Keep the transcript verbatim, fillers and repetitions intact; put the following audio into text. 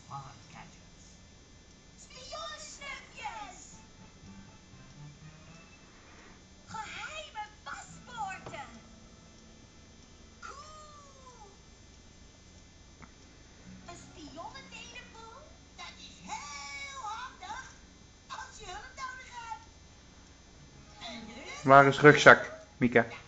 smart gadgets. Spionnensnufjes! Geheime paspoorten! Cool! Een spionnentelefoon? Dat is heel handig als je hulp nodig hebt. En nu? Waar is rugzak, Mieke?